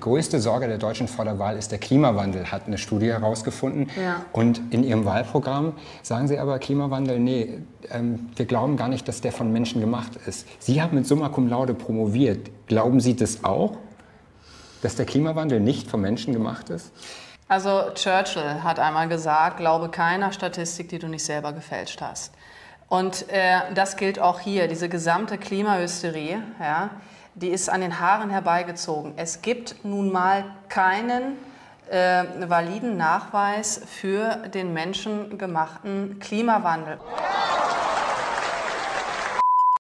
größte Sorge der Deutschen vor der Wahl ist der Klimawandel, hat eine Studie herausgefunden. Ja. Und in Ihrem Wahlprogramm sagen Sie aber, Klimawandel, nee, wir glauben gar nicht, dass der von Menschen gemacht ist. Sie haben mit Summa Cum Laude promoviert. Glauben Sie das auch, dass der Klimawandel nicht von Menschen gemacht ist? Also Churchill hat einmal gesagt, glaube keiner Statistik, die du nicht selber gefälscht hast. Und das gilt auch hier, diese gesamte Klimahysterie, ja, die ist an den Haaren herbeigezogen. Es gibt nun mal keinen validen Nachweis für den menschengemachten Klimawandel.